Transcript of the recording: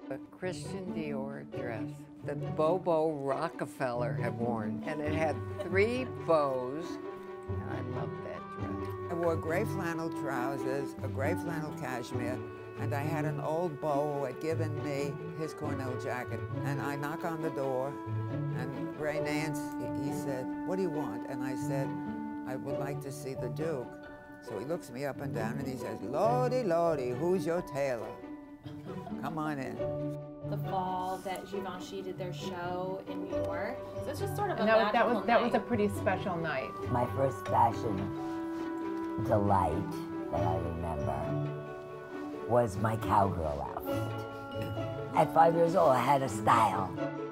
A Christian Dior dress that Bobo Rockefeller had worn, and it had 3 bows, and I loved that dress. I wore gray flannel trousers, a gray flannel cashmere, and I had an old beau who had given me his Cornell jacket. And I knock on the door, and Ray Nance, he said, "What do you want?" And I said, "I would like to see the Duke." So he looks me up and down and he says, "Lordy, Lordy, who's your tailor? Come on in." The fall that Givenchy did their show in New York. So it's just sort of a that magical was night. a pretty special night. My first fashion delight that I remember was my cowgirl outfit. At 5 years old, I had a style.